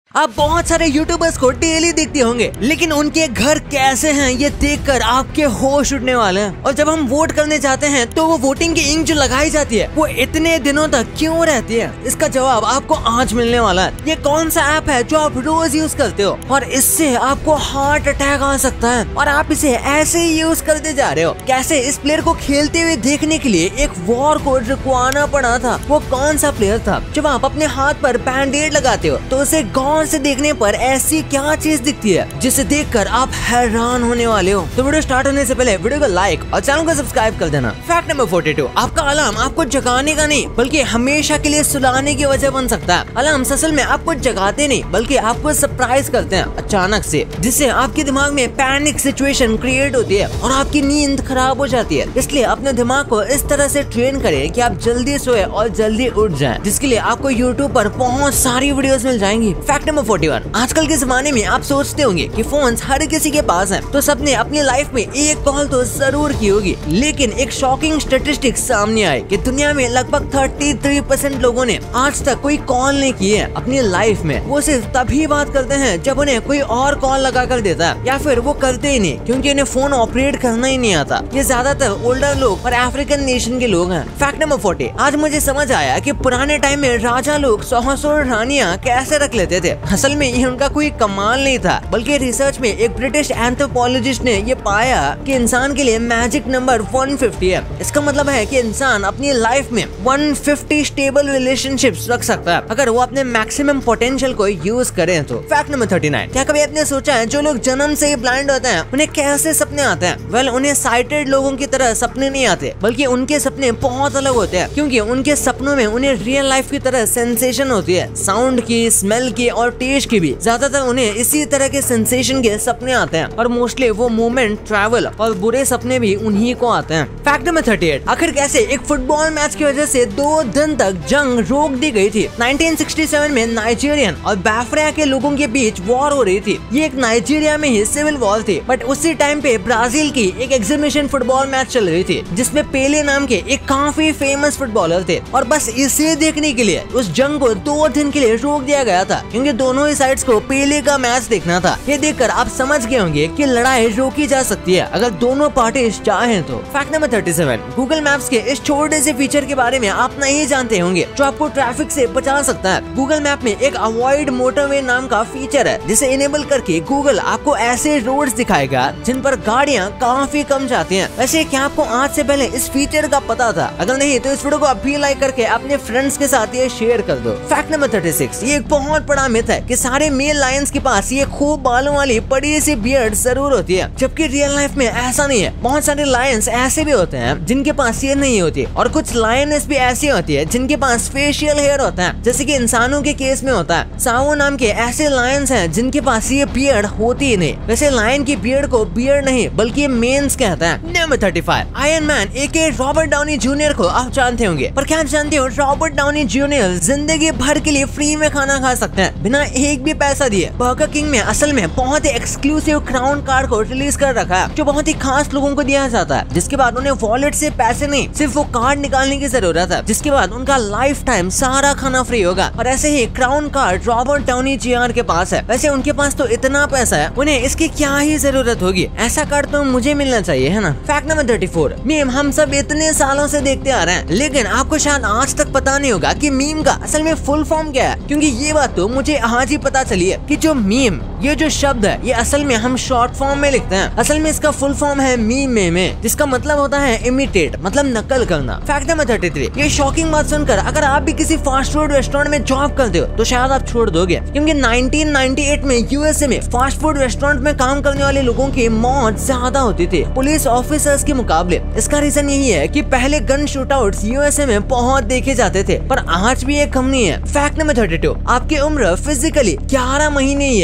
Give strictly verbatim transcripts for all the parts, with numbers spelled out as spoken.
आप बहुत सारे यूट्यूबर्स को डेली देखते होंगे, लेकिन उनके घर कैसे हैं ये देखकर आपके होश उड़ने वाले हैं। और जब हम वोट करने जाते हैं तो वो वोटिंग की इंक जो लगाई जाती है वो इतने दिनों तक क्यों रहती है, इसका जवाब आपको आज मिलने वाला है। ये कौन सा ऐप है जो आप रोज यूज करते हो और इससे आपको हार्ट अटैक आ सकता है और आप इसे ऐसे ही यूज करते जा रहे हो। कैसे इस प्लेयर को खेलते हुए देखने के लिए एक वॉर कोड रुकवाना पड़ा था, वो कौन सा प्लेयर था। जब आप अपने हाथ पर बैंडेड लगाते हो तो उसे गौर से देखने पर ऐसी क्या चीज दिखती है जिसे देखकर आप हैरान होने वाले हो। तो वीडियो स्टार्ट होने से पहले वीडियो को लाइक और चैनल को सब्सक्राइब कर देना। फैक्ट नंबर फोर्टी टू, आपका अलार्म आपको जगाने का नहीं बल्कि हमेशा के लिए सुलाने की वजह बन सकता है। अलार्म असल में आपको जगाते नहीं बल्कि आपको सरप्राइज करते हैं अचानक से, जिससे आपके दिमाग में पैनिक सिचुएशन क्रिएट होती है और आपकी नींद खराब हो जाती है। इसलिए अपने दिमाग को इस तरह से ट्रेन करें कि आप जल्दी सोए और जल्दी उठ जाएं, जिसके लिए आपको यूट्यूब पर बहुत सारी वीडियोस मिल जाएंगी। फैक्ट नंबर फोर्टी वन, आजकल के जमाने में आप सोचते होंगे कि फोन्स हर किसी के पास हैं, तो सबने अपनी लाइफ में एक कॉल तो जरूर की होगी। लेकिन एक शॉकिंग स्टैटिस्टिक्स सामने आए कि दुनिया में लगभग तैंतीस परसेंट लोगों ने आज तक कोई कॉल नहीं की है अपनी लाइफ में। वो सिर्फ तभी बात करते हैं जब उन्हें कोई और कॉल लगा कर देता है, या फिर वो करते ही नहीं क्योंकि उन्हें फोन ऑपरेट करना ही नहीं आता। ये ज्यादातर ओल्डर लोग और अफ्रीकन नेशन के लोग हैं। फैक्ट नंबर फोर्टी, आज मुझे समझ आया कि पुराने टाइम में राजा लोग सौ रानियां कैसे रख लेते थे। असल में ये उनका कोई कमाल नहीं था, बल्कि रिसर्च में एक ब्रिटिश एंथ्रोपोलॉजिस्ट ने ये पाया कि इंसान के लिए मैजिक नंबर एक सौ पचास है। इसका मतलब है कि इंसान अपनी लाइफ में एक सौ पचास स्टेबल रिलेशनशिप्स रख सकता है अगर वो अपने मैक्सिमम पोटेंशियल को यूज करे तो। फैक्ट नंबर थर्टी नाइन, क्या कभी आपने सोचा है जो लोग जन्म से ही ब्लाइंड होते हैं उन्हें कैसे सपने आते हैं? वेल well, उन्हें साइटेड लोगों की तरह सपने नहीं आते, बल्कि उनके सपने बहुत अलग होते हैं, क्योंकि उनके सपनों में उन्हें रियल लाइफ की तरह सेंसेशन होती है, साउंड की, स्मेल की और टेस्ट की भी। ज्यादातर उन्हें इसी तरह के सेंसेशन के सपने आते हैं और मोस्टली वो मूवमेंट, ट्रैवल और बुरे सपने भी उन्हीं को आते हैं। फैक्ट नंबर थर्टी एट, आखिर कैसे एक फुटबॉल मैच की वजह से दो दिन तक जंग रोक दी गई थी। नाइनटीन सिक्सटी सेवन में नाइजीरियन और बाफ्रिया के लोगों के बीच वॉर हो रही थी। ये एक नाइजीरिया में ही सिविल वॉर थी, बट उसी टाइम पे ब्राजील की एक एग्जीबिशन फुटबॉल मैच चल रही थी जिसमें पेले नाम के एक काफी फेमस फुटबॉलर थे, और बस इसे देखने के लिए उस जंग को दो दिन के लिए रोक दिया गया था, क्योंकि दोनों ही साइड्स को पेले का मैच देखना था। ये देखकर आप समझ गए होंगे कि लड़ाई रोकी जा सकती है अगर दोनों पार्टी चाहें तो। Fact number thirty seven, Google maps के इस छोटे से फीचर के बारे में आप नहीं जानते होंगे जो आपको ट्रैफिक से बचा सकता है। गूगल मैप में एक अवॉइड मोटरवे नाम का फीचर है, जिसे इनेबल करके गूगल आपको ऐसे रोड्स दिखाएगा जिन पर गाड़ियां काफी कम जाती हैं। वैसे क्या आपको आज से पहले इस फीचर का पता था? अगर नहीं तो इस वीडियो को अभी लाइक करके अपने फ्रेंड्स के साथ ये शेयर कर दो। फैक्ट नंबर थर्टी सिक्स, ये एक बहुत बड़ा मिथ है कि सारे मेल लायंस के पास ये खूब बालों वाली बड़ी सी बियर्ड जरूर होती है, जबकि रियल लाइफ में ऐसा नहीं है। बहुत सारे लायंस ऐसे भी होते हैं जिनके पास ये नहीं होती, और कुछ लायनेस भी ऐसी होती है जिनके पास फेशियल हेयर होता है, जैसे कि इंसानों के केस में होता है। सावो नाम के ऐसे लायंस हैं जिनके पास ये बियर्ड होती ही नहीं। वैसे लायन की बियर्ड को बियर्ड नहीं बल्कि मेंस कहते हैं। Number thirty five, Iron Man aka Robert Downey Junior को आप जानते होंगे, पर क्या आप जानते हो रॉबर्ट डाउनी जूनियर जिंदगी भर के लिए फ्री में खाना खा सकते हैं बिना एक भी पैसा दिए। बर्गर किंग में असल में बहुत ही एक्सक्लूसिव क्राउन कार्ड को रिलीज कर रखा है जो बहुत ही खास लोगों को दिया जाता है, जिसके बाद उन्हें वॉलेट से पैसे नहीं सिर्फ वो कार्ड निकालने की जरूरत है, जिसके बाद उनका लाइफ टाइम सारा खाना फ्री होगा। और ऐसे ही crown card Robert Downey Junior के पास है। वैसे उनके पास तो इतना पैसा है, उन्हें इसकी क्या ही जरूरत होगी, ऐसा कार्ड तो मुझे मिलना चाहिए, है ना। Fact number thirty four, meme हम सब इतने सालों से देखते आ रहे हैं, लेकिन आपको शायद आज तक पता नहीं होगा कि मीम का असल में फुल फॉर्म क्या है, क्योंकि ये बात तो मुझे आज ही पता चली है कि जो मीम, ये जो शब्द है ये असल में हम शॉर्ट फॉर्म में लिखते हैं। असल में इसका फुल फॉर्म है मीम में, जिसका मतलब होता है इमिटेट, मतलब नकल करना। फैक्ट नंबर थर्टी थ्री, ये शॉकिंग बात सुनकर अगर आप भी किसी फास्ट फूड रेस्टोरेंट में जॉब करते हो तो शायद आप छोड़ दोगे, क्योंकि नाइनटीन नाइंटी एट में यूएसए में फास्ट फूड रेस्टोरेंट में काम करने वाले लोगों की मौत ज्यादा होती थी पुलिस ऑफिसर्स के मुकाबले। इसका रीजन यही है कि पहले गन शूटआउट्स यूएसए में बहुत देखे जाते थे, पर आज भी ये कम नहीं है। फैक्ट नंबर थर्टी टू, आपकी उम्र फिजिकली ग्यारह महीने ही है, लेकिन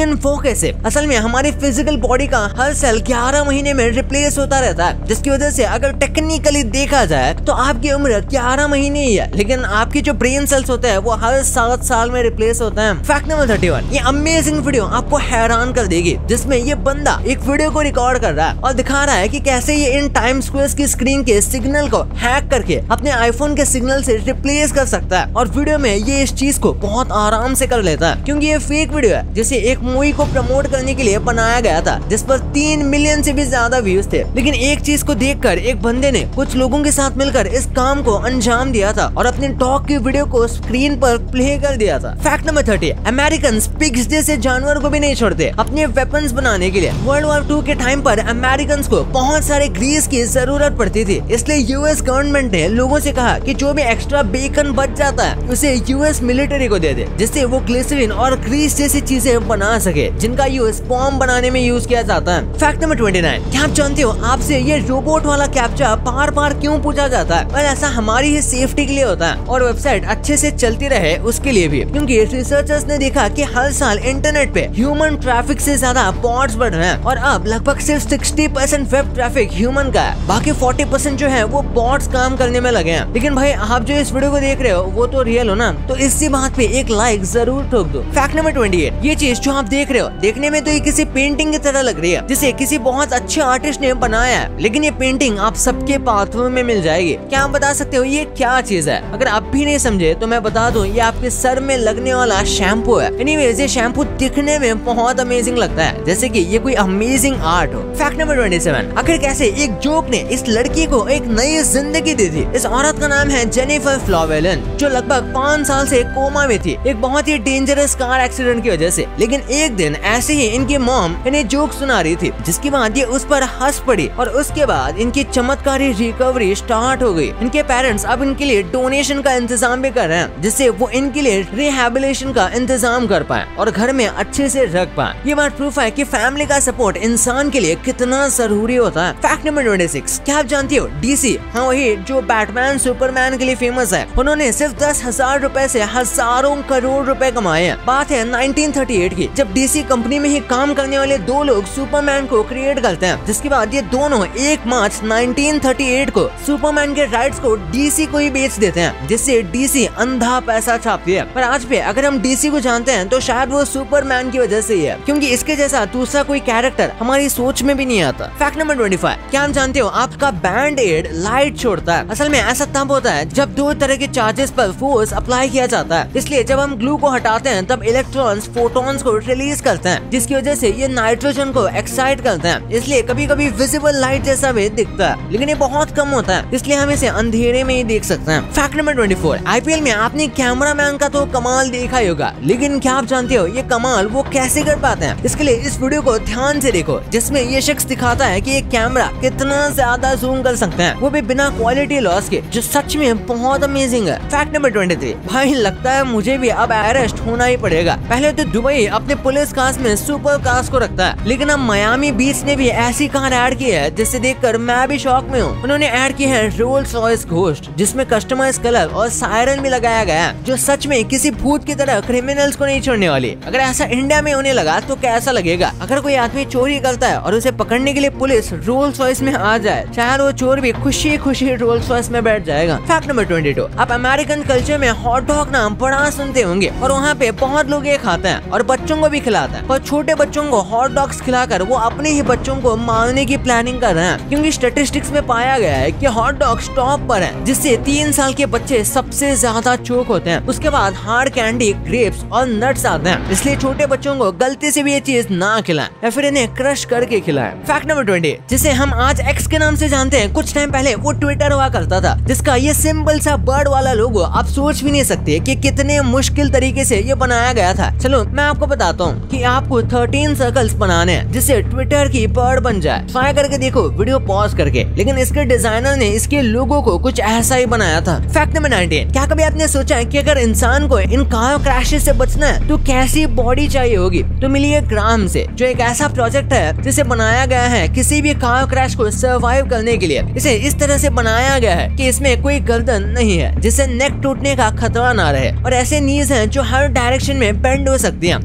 लेकिन वो कैसे? असल में हमारी फिजिकल बॉडी का हर सेल ग्यारह महीने में रिप्लेस होता रहता है, जिसकी वजह से अगर टेक्निकली देखा जाए तो आपकी उम्र ग्यारह महीने ही है, लेकिन आपकी जो ब्रेन सेल्स होते हैं वो हर सात साल में रिप्लेस होता है। फैक्ट नंबर थर्टी वन, ये अमेजिंग वीडियो आपको हैरान कर देगी, जिसमें ये बंदा एक वीडियो को रिकॉर्ड कर रहा है और दिखा रहा है कि कैसे ये इन टाइम स्क्वायर की स्क्रीन के सिग्नल को हैक करके अपने आईफोन के सिग्नल से रिप्लेस कर सकता है। और वीडियो में ये इस चीज को बहुत आराम से कर लेता है, क्योंकि ये फेक वीडियो है जिसे एक मूवी को प्रमोट करने के लिए बनाया गया था, जिस पर तीन मिलियन से भी ज्यादा व्यूज थे। लेकिन एक चीज को देखकर एक बंदे ने कुछ लोगों के साथ मिलकर इस काम को अंजाम दिया था और अपने डॉग की वीडियो को स्क्रीन पर प्ले कर दिया था। Fact number thirty, American pigs जैसे जानवर को भी नहीं छोड़ते अपने वेपन्स बनाने के लिए। वर्ल्ड वॉर टू के टाइम पर अमेरिकन को बहुत सारे ग्रीस की जरूरत पड़ती थी, इसलिए यूएस गवर्नमेंट ने लोगों से कहा कि जो भी एक्स्ट्रा बेकन बच जाता है उसे यूएस मिलिट्री को दे दे, जिससे वो ग्लिसरीन और ग्रीस जैसी चीजें बना सके, जिनका यूज बॉम्ब बनाने में यूज किया जाता है। फैक्ट नंबर ट्वेंटी नाइन, क्या आप जानते हो आपसे ये रोबोट वाला कैप्चा बार बार क्यों पूछा जाता है? और ऐसा हमारी ही सेफ्टी के लिए होता है और वेबसाइट अच्छे से चलती रहे उसके लिए भी, क्योंकि रिसर्चर्स ने देखा कि हर साल इंटरनेट पे ह्यूमन ट्रैफिक से ज्यादा बॉट्स बढ़ रहे हैं और अब लगभग सिर्फ साठ परसेंट वेब ट्रैफिक ह्यूमन का है, बाकी चालीस परसेंट जो है वो बॉट्स काम करने में लगे हैं। लेकिन भाई आप जो इस वीडियो को देख रहे हो वो तो रियल हो ना, तो इसी बात पे एक लाइक जरूर ठोक दो। फैक्ट नंबर ट्वेंटी एट, ये चीज जो आप देख रहे हो देखने में तो ये किसी पेंटिंग की तरह लग रही है जिसे किसी बहुत अच्छे आर्टिस्ट ने बनाया है, लेकिन ये पेंटिंग आप सबके बाथरूम में मिल जाएगी। क्या आप बता सकते हो ये क्या चीज है? अगर आप भी नहीं समझे तो मैं बता दूं, ये आपके सर में लगने वाला शैम्पू है। एनीवेज ये शैम्पू दिखने में बहुत अमेजिंग लगता है, जैसे कि ये कोई अमेजिंग आर्ट हो। फैक्ट नंबर ट्वेंटी सेवन, आखिर कैसे एक जोक ने इस लड़की को एक नई जिंदगी दी थी। इस औरत का नाम है जेनिफर फ्लोवेलन, जो लगभग पाँच साल से कोमा में थी एक बहुत ही डेंजरस कार एक्सीडेंट की वजह से। लेकिन एक दिन ऐसे ही इनकी मॉम इन्हें जोक सुना रही थी, जिसके बाद ये उस पर हंस पड़ी और उसके बाद इनकी चमत्कारी रिकवरी स्टार्ट हो गई। इनके पेरेंट्स अब इनके लिए डोनेशन का इंतजाम भी कर रहे हैं, जिससे वो इनके लिए रिहैबिलिटेशन का इंतजाम कर पाए और घर में अच्छे से रख पाए। ये बात प्रूफ है कि फैमिली का सपोर्ट इंसान के लिए कितना जरूरी होता है। फैक्ट नंबर ट्वेंटी सिक्स, क्या आप जानती हो डीसी, हाँ वही जो बैटमैन सुपरमैन के लिए फेमस है, उन्होंने सिर्फ दस हजार रूपए से हजारों करोड़ रुपए कमाए हैं। बात है नाइनटीन थर्टी एट की, जब डीसी कंपनी में ही काम करने वाले दो लोग सुपरमैन को क्रिएट करते हैं, जिसके बाद ये दोनों एक मार्च नाइनटीन थर्टी एट को सुपरमैन के राइट्स को डीसी को ही बेच देते हैं, जिससे डीसी अंधा पैसा छापती है। पर आज भी अगर हम डीसी को जानते हैं तो शायद वो सुपरमैन की वजह से ही है, क्योंकि इसके जैसा दूसरा कोई कैरेक्टर हमारी सोच में भी नहीं आता। फैक्ट नंबर ट्वेंटी फाइव, क्या आप जानते हो आपका बैंड एड लाइट छोड़ता है? असल में ऐसा तब होता है जब दो तरह के चार्जेस पर फोर्स अप्लाई किया जाता है, इसलिए जब हम ग्लू को हटाते हैं तब इलेक्ट्रॉन्स फोटॉन्स को रिलीज करते हैं, जिसकी वजह से ये नाइट्रोजन को एक्साइट करते हैं, इसलिए कभी कभी विजिबल लाइट जैसा भी दिखता है, लेकिन ये बहुत कम होता है, इसलिए हम इसे अंधेरे में ही देख सकते हैं। Fact number twenty four, IPL में आपने कैमरामैन का तो कमाल देखा ही होगा, लेकिन क्या आप जानते हो ये कमाल वो कैसे कर पाते हैं? इसके लिए इस वीडियो को ध्यान से देखो, जिसमें ये शख्स दिखाता है कि ये कैमरा कितना ज्यादा जूम कर सकते हैं, वो भी बिना क्वालिटी लॉस के, जो सच में बहुत अमेजिंग है। फैक्ट नंबर ट्वेंटी थ्री, भाई लगता है मुझे भी अब अरेस्ट होना ही पड़ेगा। पहले तो दुबई अपने पुलिस कार्स में सुपर कार्स को रखता है, लेकिन अब मियामी बीच ने भी ऐसी कार ऐड की है जिससे देखकर मैं भी शॉक में हूँ। उन्होंने ऐड की है रोल्स रॉयस घोस्ट, जिसमें कस्टमाइज कलर और सायरन भी लगाया गया है, जो सच में किसी भूत की तरह क्रिमिनल्स को नहीं छोड़ने वाली। अगर ऐसा इंडिया में होने लगा तो कैसा लगेगा? अगर कोई आदमी चोरी करता है और उसे पकड़ने के लिए पुलिस रोल्स रॉयस में आ जाए, शायद वो चोर भी खुशी खुशी रोल्स रॉयस में बैठ जाएगा। फैक्ट नंबर ट्वेंटी टू, आप अमेरिकन कल्चर में हॉट डॉग नाम बड़ा सुनते होंगे और वहाँ पे बहुत लोग ये खाते हैं और बच्चों को भी खिलाते हैं, पर छोटे बच्चों को हॉट डॉग्स खिलाकर वो अपने ही बच्चों को मारने की प्लानिंग कर रहे हैं, क्योंकि स्टैटिस्टिक्स में पाया गया है कि हॉट डॉग्स टॉप पर है, जिससे तीन साल के बच्चे सबसे ज्यादा चोक होते हैं। उसके बाद हार्ड कैंडी, ग्रेप्स और नट्स आते हैं, इसलिए छोटे बच्चों को गलती से भी ये चीज ना खिलाएं या फिर इन्हें क्रश करके खिलाएं। फैक्ट नंबर ट्वेंटी, जिसे हम आज एक्स के नाम से जानते हैं, कुछ टाइम पहले वो ट्विटर हुआ करता था, जिसका ये सिंपल सा बर्ड वाला लोगो आप सोच भी नहीं सकते कि कितने मुश्किल तरीके से ये बनाया गया था। चलो मैं आपको बताता हूँ कि आपको थर्टीन सर्कल्स बनाने हैं जिससे ट्विटर की बर्ड बन जाए। ट्राई करके देखो वीडियो पॉज करके, लेकिन इसके डिजाइनर ने इसके लोगो को कुछ ऐसा ही बनाया था। फैक्ट नंबर नाइनटीन, क्या कभी आपने सोचा है कि अगर इंसान को इन कार क्रैशेस से बचना है तो कैसी बॉडी चाहिए होगी? तो मिलिए ग्राम से, जो एक ऐसा प्रोजेक्ट है जिसे बनाया गया है किसी भी कार क्रैश को सर्वाइव करने के लिए। इसे इस तरह से बनाया गया है कि इसमें कोई गर्दन नहीं है, जिससे नेक टूटने का खतरा ना रहे, और ऐसे नीज हैं जो हर डायरेक्शन में बेंड हो सकती हैं, और इसके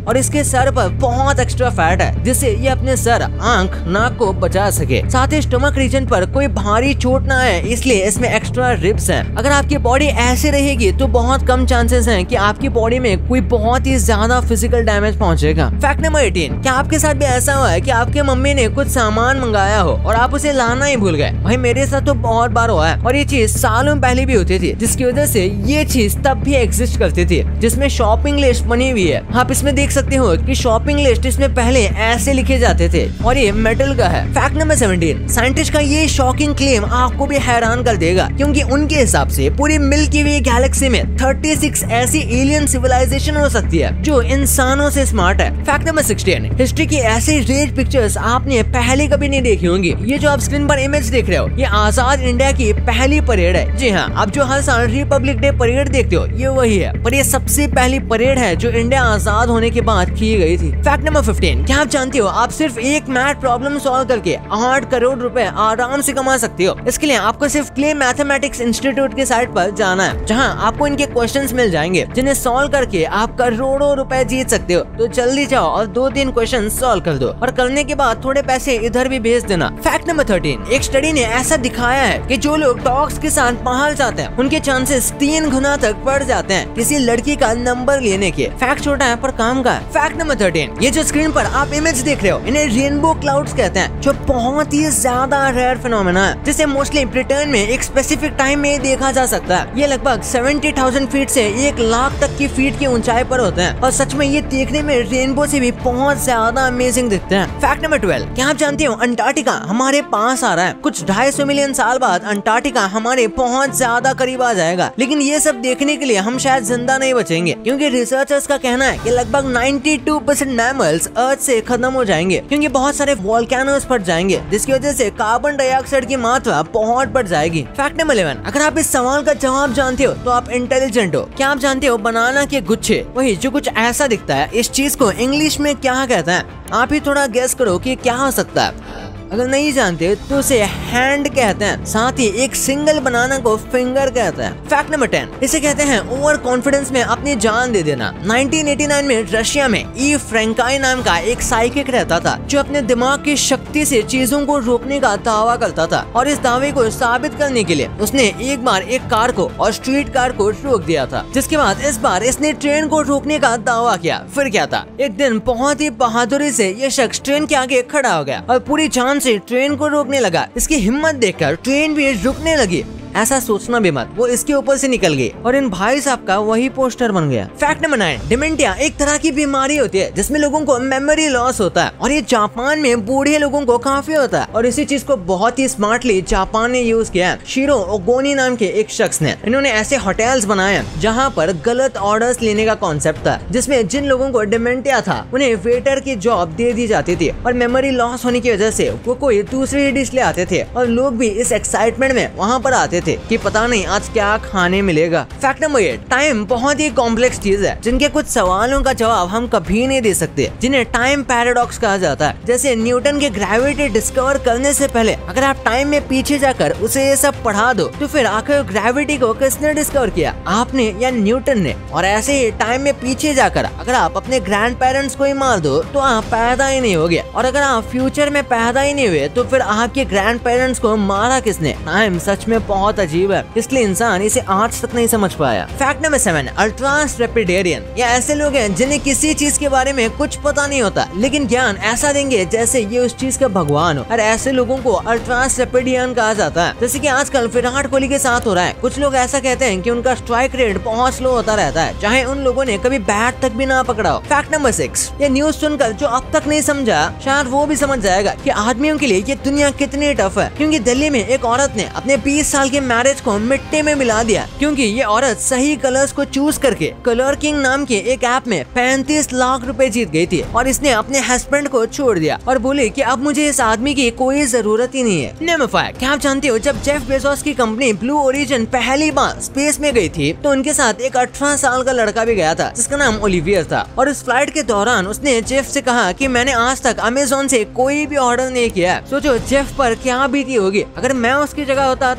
सर पर बहुत एक्स्ट्रा फैट है जिससे ये अपने सर, आंख, नाक को बचा सके। साथ ही स्टमक रीजन पर कोई भारी चोट ना आए इसलिए इसमें एक्स्ट्रा रिब्स हैं। अगर आपकी बॉडी ऐसे रहेगी तो बहुत कम चांसेस हैं कि आपकी बॉडी में कोई बहुत ही ज्यादा फिजिकल डैमेज पहुंचेगा। फैक्ट नंबर अठारह, क्या आपके साथ भी ऐसा हुआ है कि आपके मम्मी ने कुछ सामान मंगाया हो और आप उसे लाना ही भूल गए? भाई मेरे साथ तो बहुत बार हुआ है और ये चीज सालों पहले भी होती थी, जिसकी वजह से ये चीज तब भी एग्जिस्ट करती थी, जिसमें शॉपिंग लिस्ट बनी हुई है। आप इसमें देख सकते हो कि शॉपिंग लिस्ट इसमें पहले ऐसे लिखे जाते थे और ये मेटल का है। फैक्ट नंबर सत्रह, साइंटिस्ट का ये शॉकिंग क्लेम आपको भी हैरान कर देगा क्योंकि उनके हिसाब से पूरी मिल्की वे गैलेक्सी में छत्तीस ऐसी एलियन सिविलाइजेशन हो सकती है जो इंसानों से स्मार्ट है। फैक्ट नंबर सोलह, हिस्ट्री की ऐसी रेयर पिक्चर्स आपने पहले कभी नहीं देखी होंगी। ये जो आप स्क्रीन पर इमेज देख रहे हो ये आजाद इंडिया की पहली परेड है। जी हाँ, आप जो हर साल रिपब्लिक डे परेड देखते हो ये वही है, पर ये सबसे पहली परेड है जो इंडिया आजाद होने के बाद की गई थी। फैक्ट नंबर पंद्रह, क्या आप जानते हो आप सिर्फ एक मैथ प्रॉब्लम सॉल्व करके आठ करोड़ रुपए आराम से कमा सकते हो? इसके लिए आपको सिर्फ क्ले मैथमेटिक्स इंस्टीट्यूट के साइट पर जाना है जहाँ आपको इनके क्वेश्चंस मिल जाएंगे जिन्हें सॉल्व करके आप करोड़ों रुपए जीत सकते हो। तो जल्दी जाओ और दो तीन क्वेश्चन सॉल्व कर दो और करने के बाद थोड़े पैसे इधर भी भेज देना। फैक्ट नंबर तेरह, एक स्टडी ने ऐसा दिखाया है कि जो लोग डॉग्स के साथ बाहर जाते हैं उनके चांसेस तीन गुना तक बढ़ जाते हैं किसी लड़की का नंबर लेने के। फैक्ट छोटा है पर काम का है। फैक्ट नंबर चौदह, ये जो स्क्रीन पर आप इमेज देख रहे हो इन्हें रेनबो क्लाउड्स कहते हैं जो बहुत ही ज्यादा रेयर फिनोमेना है जिसे मोस्टली ब्रिटेन में एक स्पेसिफिक टाइम में देखा जा सकता है। ये लगभग सत्तर हज़ार फीट से एक लाख तक की फीट की ऊंचाई पर होते हैं और सच में ये देखने में रेनबो से भी बहुत ज्यादा अमेजिंग दिखते हैं। फैक्ट नंबर बारह, क्या आप जानते हो अंटार्कटिका हमारे पास आ रहा है? कुछ ढाई सौ मिलियन साल बाद अंटार्कटिका हमारे बहुत ज्यादा करीब आ जाएगा, लेकिन ये सब देखने के लिए हम शायद जिंदा नहीं बचेंगे क्योंकि रिसर्चर्स का कहना है कि लगभग बानवे परसेंट मैमल्स अर्थ से खत्म हो जाएंगे क्योंकि बहुत सारे वोल्केनोस फट जाएंगे जिसकी वजह से कार्बन डाइऑक्साइड की मात्रा बहुत बढ़ जाएगी। फैक्ट नंबर ग्यारह, अगर आप इस सवाल का जवाब जानते हो तो आप इंटेलिजेंट हो। क्या आप जानते हो बनाना के गुच्छे वही जो कुछ ऐसा दिखता है, इस चीज को इंग्लिश में क्या कहते हैं? आप ही थोड़ा गेस करो कि क्या हो सकता है। अगर नहीं जानते तो उसे हैंड कहते हैं, साथ ही एक सिंगल बनाना को फिंगर कहते हैं। फैक्ट नंबर दस, इसे कहते हैं ओवर कॉन्फिडेंस में अपनी जान दे देना। नाइनटीन एटी नाइन में रशिया में ई फ्रैंकाई नाम का एक साइकिक रहता था जो अपने दिमाग की शक्ति से चीजों को रोकने का दावा करता था और इस दावे को साबित करने के लिए उसने एक बार एक कार को और स्ट्रीट कार को रोक दिया था, जिसके बाद इस बार इसने ट्रेन को रोकने का दावा किया। फिर क्या था, एक दिन बहुत ही बहादुरी से ये शख्स ट्रेन के आगे खड़ा हो गया और पूरी जान से ट्रेन को रोकने लगा। इसकी हिम्मत देखकर ट्रेन भी रुकने लगी। ऐसा सोचना भी मत, वो इसके ऊपर से निकल गई और इन भाई साहब का वही पोस्टर बन गया। फैक्ट नंबर नौ, डिमेंटिया एक तरह की बीमारी होती है जिसमें लोगों को मेमोरी लॉस होता है और ये जापान में बूढ़े लोगों को काफी होता है और इसी चीज को बहुत ही स्मार्टली जापान ने यूज किया है। शिरो ओगोनी नाम के एक शख्स ने इन्होंने ऐसे होटल्स बनाए जहाँ पर गलत ऑर्डर्स लेने का कॉन्सेप्ट था, जिसमें जिन लोगों को डिमेंटिया था उन्हें वेटर की जॉब दे दी जाती थी और मेमोरी लॉस होने की वजह से वो कोई दूसरी डिश ले आते थे और लोग भी इस एक्साइटमेंट में वहाँ पर आते थे कि पता नहीं आज क्या खाने मिलेगा। फैक्ट नंबर आठ, टाइम बहुत ही कॉम्प्लेक्स चीज है जिनके कुछ सवालों का जवाब हम कभी नहीं दे सकते, जिन्हें टाइम पैराडॉक्स कहा जाता है। जैसे न्यूटन के ग्रेविटी डिस्कवर करने से पहले अगर आप टाइम में पीछे जाकर उसे ये सब पढ़ा दो तो फिर आखिर ग्रेविटी को किसने डिस्कवर किया, आपने या न्यूटन ने? और ऐसे ही टाइम में पीछे जाकर अगर आप अपने ग्रैंड पेरेंट्स को ही मार दो तो आप पैदा ही नहीं होगे और अगर आप फ्यूचर में पैदा ही नहीं हुए तो फिर आपके ग्रैंड पेरेंट्स को मारा किसने? टाइम सच में बहुत अजीब है, इसलिए इंसान इसे आज तक नहीं समझ पाया। फैक्ट नंबर सेवन, अल्ट्रास रेपिडेरियन। ये ऐसे लोग हैं जिन्हें किसी चीज के बारे में कुछ पता नहीं होता लेकिन ज्ञान ऐसा देंगे जैसे ये उस चीज का भगवान हो, और ऐसे लोगों को अल्ट्रास रेपिडियन कहा जाता है। जैसे कि आजकल विराट कोहली के साथ हो रहा है। कुछ लोग ऐसा कहते हैं कि उनका स्ट्राइक रेट बहुत स्लो होता रहता है चाहे उन लोगों ने कभी बैट तक भी ना पकड़ा हो। फैक्ट नंबर सिक्स, ये न्यूज सुनकर जो अब तक नहीं समझा शायद वो भी समझ जाएगा कि आदमियों के लिए ये दुनिया कितनी टफ है, क्योंकि दिल्ली में एक औरत ने अपने बीस साल के मैरिज को मिट्टी में मिला दिया क्योंकि ये औरत सही कलर्स को चूज करके कलर किंग नाम के एक ऐप में पैंतीस लाख रुपए जीत गई थी और इसने अपने हस्बैंड को छोड़ दिया और बोले कि अब मुझे इस आदमी की कोई जरूरत ही नहीं है। नंबर फाइव, क्या आप जानते हो जब जेफ बेजोस की कंपनी ब्लू ओरिजिन पहली बार स्पेस में गई थी तो उनके साथ एक अठारह साल का लड़का भी गया था जिसका नाम ओलिवियर था और इस फ्लाइट के दौरान उसने जेफ से कहा कि मैंने आज तक अमेज़न से कोई भी ऑर्डर नहीं किया। सोचो जेफ पर क्या बीती होगी। अगर मैं उसकी जगह होता तो स्पेस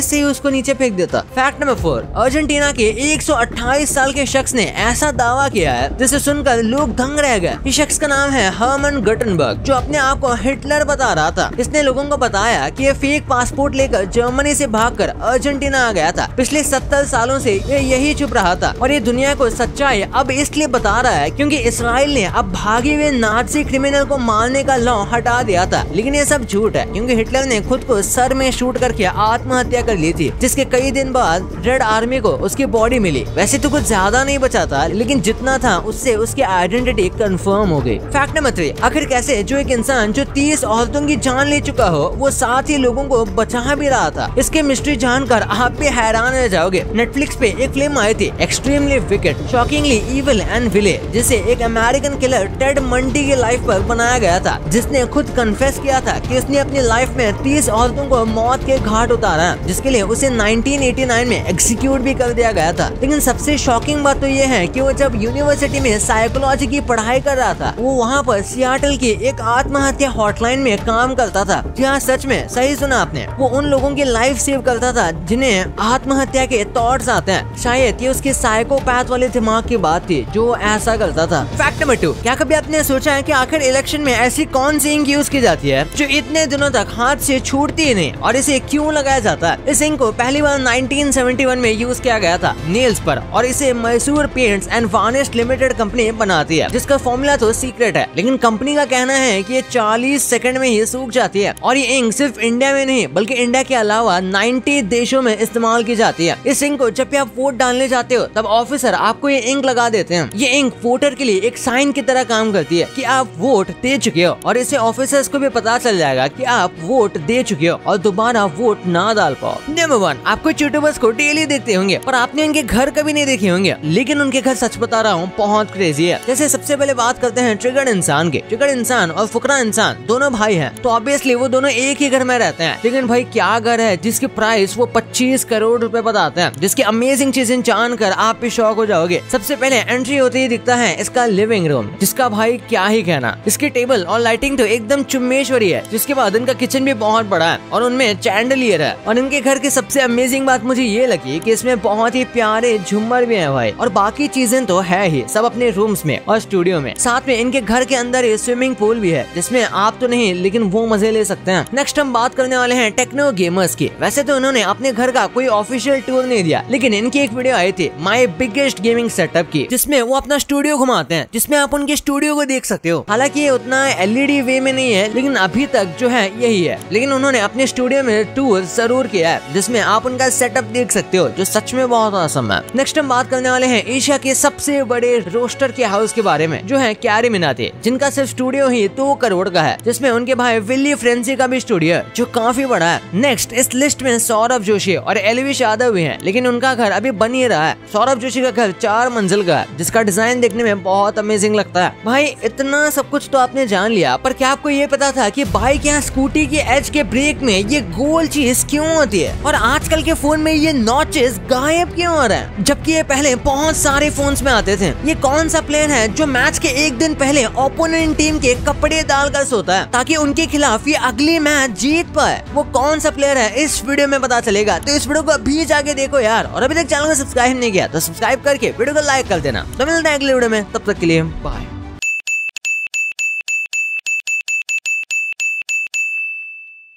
से ही उसको नीचे फेंक देता। फैक्ट नंबर फोर, अर्जेंटीना के एक सौ अट्ठाईस साल के शख्स ने ऐसा दावा किया है जिसे सुनकर लोग दंग रह गए। इस शख्स का नाम है हर्मन गटनबर्ग, जो अपने आप को हिटलर बता रहा था। इसने लोगों को बताया कि ये फेक पासपोर्ट लेकर जर्मनी से भागकर अर्जेंटीना आ गया था। पिछले सत्तर सालों से ये यही छुप रहा था और ये दुनिया को सच्चाई अब इसलिए बता रहा है क्योंकि इसराइल ने अब भागे हुए नाजी क्रिमिनल को मारने का लॉ हटा दिया था। लेकिन ये सब झूठ है क्योंकि हिटलर ने खुद को सर में शूट करके आत्महत्या कर ली थी, जिसके कई दिन बाद रेड आर्मी को उसकी बॉडी मिली। वैसे तो कुछ ज्यादा नहीं बचा था, लेकिन जितना था उससे उसकी आइडेंटिटी कंफर्म हो गई। फैक्ट नंबर थ्री, आखिर कैसे जो एक इंसान जो तीस औरतों की जान ले चुका हो वो साथ ही लोगों को बचा भी रहा था। इसके मिस्ट्री जानकर आप भी हैरान रह जाओगे। नेटफ्लिक्स पे एक फिल्म आई थी extremely wicked, shockingly evil and vile, जिसे एक अमेरिकन किलर टेड मंडी की लाइफ पर बनाया गया था, जिसने खुद कन्फेस किया था कि उसने अपनी लाइफ में तीस औरतों को मौत के घाट उतारा, जिसके लिए उसे नाइनटीन एटी नाइन में एग्जीक्यूट भी कर दिया गया था। लेकिन सबसे शॉकिंग बात तो ये है कि वो जब यूनिवर्सिटी में साइकोलॉजी की पढ़ाई कर रहा था, वो वहाँ पर सियाटल की एक आत्महत्या हॉटलाइन में काम करता था। क्या सच में? सही सुना आपने, वो उन लोगों की लाइफ सेव करता था जिन्हें आत्महत्या के थॉट्स आते हैं। शायद ये उसके साइकोपैथ वाले दिमाग की बात थी जो ऐसा करता था। फैक्ट नंबर टू, क्या कभी आपने सोचा है कि आखिर इलेक्शन में ऐसी कौन सी इंक यूज की जाती है जो इतने दिनों तक हाथ से छूटती ही नहीं, और इसे क्यों लगाया जाता है? इस इंक को पहली बार नाइनटीन सेवेंटी वन में यूज किया गया था नेल्स पर, और इसे Mysore paints and varnish limited company बनाती है, जिसका फॉर्मूला तो सीक्रेट है। लेकिन कंपनी का कहना है कि ये चालीस सेकंड में ही सूख जाती है, और ये इंक सिर्फ इंडिया में नहीं बल्कि इंडिया के अलावा नब्बे देशों में इस्तेमाल की जाती है। इस इंक को जब भी आप वोट डालने जाते हो तब ऑफिसर आपको ये इंक लगा देते हैं। ये इंक वोटर के लिए एक साइन की तरह काम करती है कि आप वोट दे चुके हो, और इससे ऑफिसर्स को भी पता चल जाएगा कि आप वोट दे चुके हो और दोबारा वोट ना डाल पाओ। नंबर वन, आपको यूट्यूबर्स को डेली देखते होंगे पर आपने उनके घर कभी नहीं देखे होंगे, लेकिन उनके घर सच बता रहा हूँ बहुत क्रेजी है। जैसे सबसे पहले बात करते हैं ट्रिगर्ड इंसान के। ट्रिगर्ड इंसान और फुकरा इंसान दोनों भाई हैं, तो ऑब्वियसली वो दोनों एक ही घर में रहते हैं। लेकिन भाई क्या घर है जिसकी प्राइस वो पच्चीस करोड़ रुपए बताते हैं, जिसकी अमेजिंग चीजें जानकर आप भी शॉक हो जाओगे। सबसे पहले एंट्री होते ही दिखता है इसका लिविंग रूम, जिसका भाई क्या ही कहना। इसकी टेबल और लाइटिंग तो एकदम चुम्मेश्वरी है। जिसके बाद इनका किचन भी बहुत बड़ा है और उनमें चैंडलियर है। और इनके घर की सबसे अमेजिंग बात मुझे ये लगी कि इसमें बहुत ही प्यारे झूमर भी है भाई, और बाकी चीजें तो है ही सब अपने रूम्स में और स्टूडियो में। साथ में इनके घर के अंदर एक स्विमिंग पूल भी है, जिसमें आप तो नहीं लेकिन वो मजे ले सकते हैं। नेक्स्ट हम बात करने वाले हैं टेक्नो गेमर्स की। वैसे तो उन्होंने अपने घर का कोई ऑफिशियल टूर नहीं दिया, लेकिन इनकी एक वीडियो आई थी माय बिगेस्ट गेमिंग सेटअप की, जिसमें वो अपना स्टूडियो घुमाते हैं, जिसमें आप उनके स्टूडियो को देख सकते हो। हालांकि ये उतना एलईडी वे में नहीं है, लेकिन अभी तक जो है यही है। लेकिन उन्होंने अपने स्टूडियो में टूर जरूर किया है, जिसमें आप उनका सेटअप देख सकते हो, जो सच में बहुत औसम है। नेक्स्ट हम बात करने वाले हैं एशिया के सबसे बड़े रोस्टर के हाउस के बारे में, जो है कैरी मिनाटी, जिनका सिर्फ स्टूडियो ही दो करोड़ का है, जिसमें उनके भाई विल्ली फ्रेंसी का भी स्टूडियो है, जो काफी बड़ा है। नेक्स्ट इस लिस्ट में सौरभ जोशी और एलविश यादव भी हैं, लेकिन उनका घर अभी बन ही रहा है। सौरभ जोशी का घर चार मंजिल का है, जिसका डिजाइन देखने में बहुत अमेजिंग लगता है। भाई इतना सब कुछ तो आपने जान लिया, पर क्या आपको ये पता था कि बाइक या स्कूटी के एज के ब्रेक में ये गोल चीज क्यों होती है, और आजकल के फोन में ये नॉचेस गायब क्यों हो रहा है, जबकि ये पहले बहुत सारे फोन्स में आते थे। ये कौन सा प्लेयर है जो मैच के एक दिन पहले ओपोनेंट टीम के कपड़े डालकर सोता है ताकि उनके खिलाफ ये अगली मैच जीत पाए? वो कौन सा प्लेयर है इस वीडियो में पता चलेगा, तो इस वीडियो को अभी जाके देखो यार। और अभी तक चैनल को सब्सक्राइब नहीं किया तो सब्सक्राइब करके वीडियो को लाइक कर देना। तो मिलते हैं अगले वीडियो में, तब तक के लिए बाय।